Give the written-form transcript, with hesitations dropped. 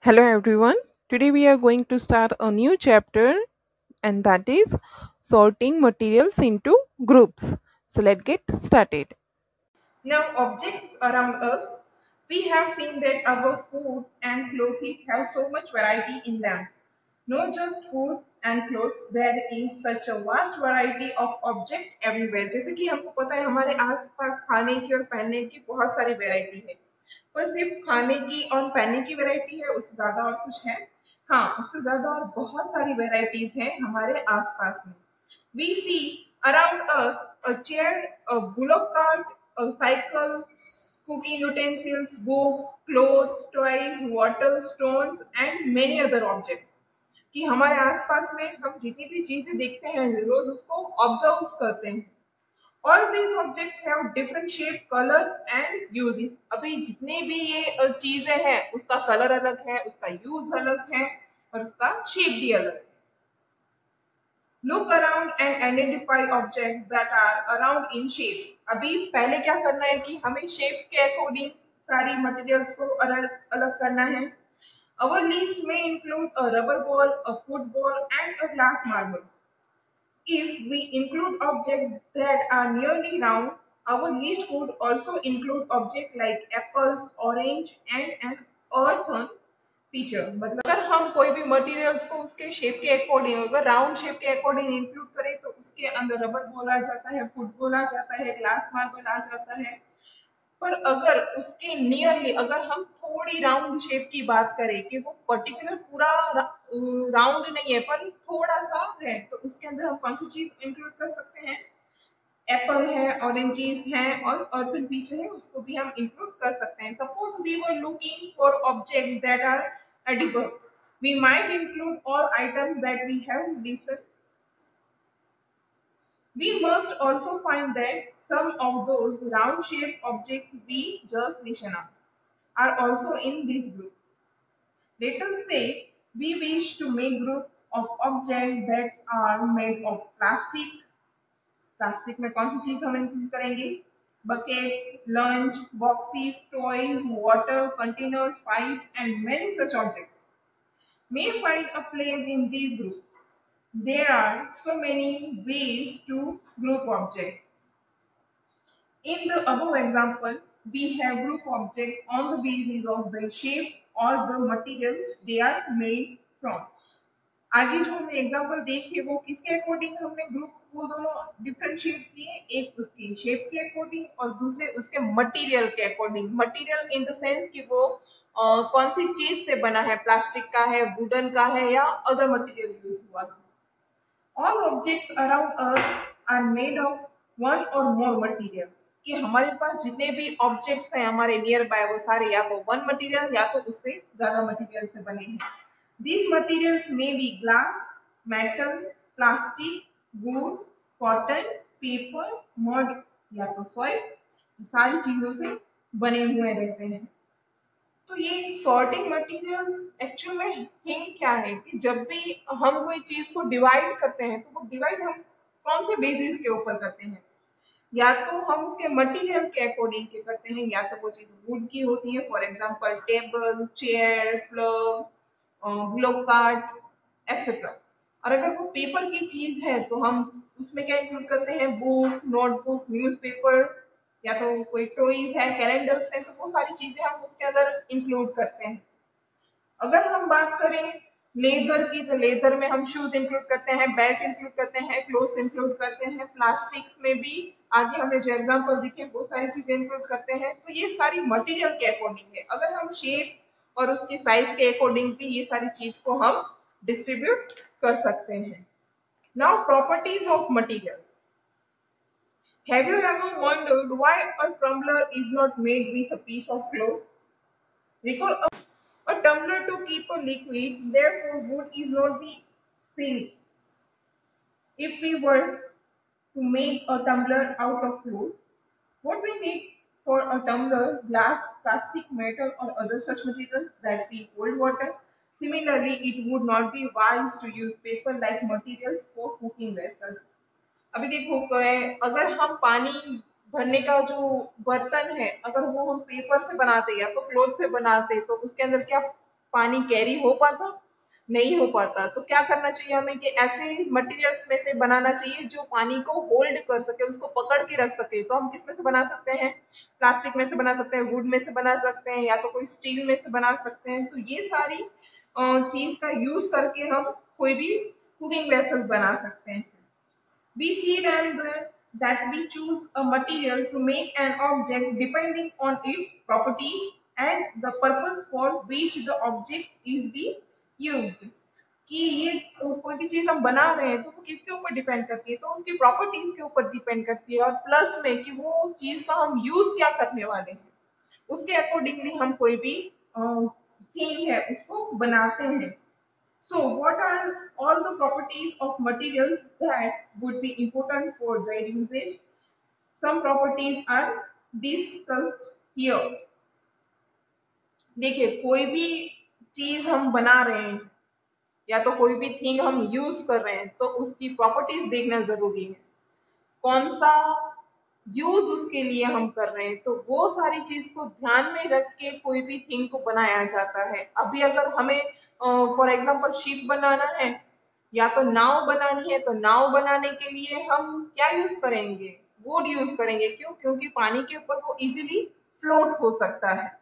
Hello everyone. Today we are going to start a new chapter and that is sorting materials into groups. So let's get started. Now objects around us, we have seen that our food and clothes have so much variety in them. Not just food and clothes, there is such a vast variety of object everywhere. जैसे कि हमको पता है हमारे आसपास खाने की और पहनने की बहुत सारी वैरायटी है। पर सिर्फ खाने की और पहनने की वैरायटी है उससे ज्यादा और कुछ है? हाँ, उससे ज्यादा और बहुत सारी वैरायटीज हैं हमारे आसपास में। We see around us a chair, a bullock cart, a cycle, cooking utensils, books, clothes, toys, water, stones and many other objects. कि हमारे आसपास में हम जितनी भी चीजें देखते हैं रोज उसको ऑब्जर्व करते हैं। All these objects have different shape, color and use. अभी जितने भी ये चीजें हैं उसका कलर अलग है, उसका यूज अलग है और उसका शेप भी अलग है। Look around and identify objects that are around in shapes. अभी पहले क्या करना है कि हमें shapes के अकॉर्डिंग सारी मटेरियल्स को अलग अलग करना है। Our list may include a rubber ball, a football and a glass marble. If we include objects that are nearly round, our list could also include objects like apples, orange and an earthen feature. मतलब अगर हम कोई भी materials को उसके shape के according अगर round shape के अकॉर्डिंग इंक्लूड करें तो उसके अंदर रबर बॉल आ जाता है, फुटबॉल आ जाता है, ग्लास मार्बल आ जाता है। पर अगर उसके नियरली अगर हम थोड़ी राउंड शेप की बात करें कि वो पर्टिकुलर पूरा राउंड नहीं है पर थोड़ा सा है तो उसके अंदर हम कौन सी चीज इंक्लूड कर सकते हैं? एप्पल है, ऑरेंजेस हैं और अर्बन फीचर है उसको भी हम इंक्लूड कर सकते हैं। Suppose we were looking for object that are edible, we might include all items that we have listed. We must also find that some of those round shaped objects we just mentioned are also in this group. Let us say we wish to make group of objects that are made of plastic. Plastic में कौन सी चीज हम include करेंगे? Buckets, lunch, boxes, toys, water, containers, pipes and many such objects may find a place in this group. There are so many ways to group objects. In the above example, we have group objects on the basis of the shape or the materials they are made from. आगे जो हमने example देखे वो किसके according हमने group वो दोनों differentiate किए, एक उसकी शेप के अकॉर्डिंग और दूसरे उसके मटेरियल के according. Material in the sense कि वो कौन सी चीज से बना है, प्लास्टिक का है, वुडन का है या अदर मटेरियल यूज हुआ है। All objects around us are made of one or more materials. कि हमारे पास जितने भी ऑब्जेक्ट्स हैं हमारे नियर बाय वो सारे या तो वन मटेरियल या तो उससे ज्यादा मटेरियल से बने हैं। These materials may be glass, metal, plastic, wood, cotton, paper, mud या तो soil, सारी चीजों से बने हुए रहते हैं। तो ये सॉर्टिंग मटेरियल्स एक्चुअल में थिंग क्या है कि जब भी हम कोई चीज को डिवाइड करते हैं तो वो डिवाइड हम कौन से बेसिस के ऊपर करते हैं? या तो हम उसके मटेरियल के अकॉर्डिंग के करते हैं या तो वो चीज वुड की होती है, for example table, chair, plug, glow cart etcetera. और अगर वो पेपर की चीज है तो हम उसमें क्या इंक्लूड करते हैं? बुक, नोटबुक, न्यूज़पेपर या तो कोई टॉयज है, कैलेंडर्स है, तो वो सारी चीजें हम उसके अंदर इंक्लूड करते हैं। अगर हम बात करें लेदर की तो लेदर में हम शूज इंक्लूड करते हैं, बेल्ट इंक्लूड करते हैं, क्लोथ्स इंक्लूड करते हैं। प्लास्टिक्स में भी आगे हमने जो एग्जांपल दिखे वो सारी चीजें इंक्लूड करते हैं। तो ये सारी मटेरियल के अकॉर्डिंग है। अगर हम शेप और उसके साइज के अकॉर्डिंग भी ये सारी चीज को हम डिस्ट्रीब्यूट कर सकते हैं। Now properties of materials. Have you ever wondered why a tumbler is not made with a piece of cloth? Recall a tumbler to keep a liquid, therefore wood is not the fill. If we were to make a tumbler out of cloth, what we need for a tumbler, glass, plastic, metal or other such materials that we hold water. Similarly, it would not be wise to use paper like materials for cooking vessels. अभी देखो अगर हम पानी भरने का जो बर्तन है अगर वो हम पेपर से बनाते या तो क्लोथ से बनाते तो उसके अंदर क्या पानी कैरी हो पाता, नहीं हो पाता। तो क्या करना चाहिए हमें कि ऐसे मटेरियल्स में से बनाना चाहिए जो पानी को होल्ड कर सके, उसको पकड़ के रख सके। तो हम किस में से बना सकते हैं? प्लास्टिक में से बना सकते हैं, वुड में से बना सकते हैं, या तो कोई स्टील में से बना सकते हैं। तो ये सारी चीज का यूज करके हम कोई भी कुकिंग वेसल बना सकते हैं। We see that we choose a material to make an object depending on its properties and the purpose for which the object is being used. कि ये कोई भी चीज हम बना रहे हैं तो वो किसके ऊपर डिपेंड करती है? तो उसकी प्रॉपर्टीज के ऊपर डिपेंड करती है, और प्लस में कि वो चीज का हम यूज क्या करने वाले हैं, उसके अकॉर्डिंगली हम कोई भी थिंग है उसको बनाते हैं। So, what are all the properties of materials that would be important for their usage? Some properties are discussed here. देखिए, कोई भी चीज हम बना रहे हैं या तो कोई भी थिंग हम यूज कर रहे हैं तो उसकी प्रॉपर्टीज देखना जरूरी है। कौन सा यूज उसके लिए हम कर रहे हैं, तो वो सारी चीज को ध्यान में रख के कोई भी थिंग को बनाया जाता है। अभी अगर हमें फॉर एग्जांपल शिप बनाना है या तो नाव बनानी है, तो नाव बनाने के लिए हम क्या यूज करेंगे? वुड यूज करेंगे। क्यों? क्योंकि पानी के ऊपर वो इजीली फ्लोट हो सकता है।